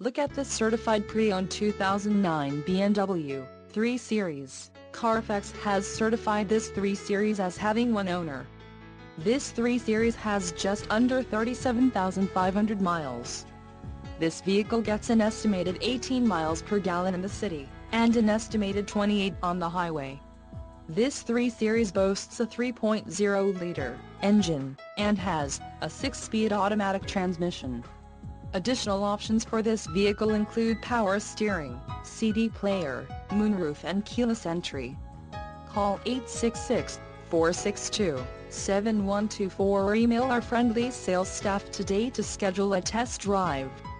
Look at this certified pre-owned 2009 BMW 3 Series. Carfax has certified this 3 Series as having one owner. This 3 Series has just under 37,500 miles. This vehicle gets an estimated 18 miles per gallon in the city, and an estimated 28 on the highway. This 3 Series boasts a 3.0-liter engine, and has a 6-speed automatic transmission. Additional options for this vehicle include power steering, CD player, moonroof and keyless entry. Call 866-462-7124 or email our friendly sales staff today to schedule a test drive.